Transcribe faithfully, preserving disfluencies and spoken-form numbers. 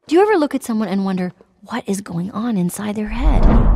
Do you ever look at someone and wonder what is going on inside their head?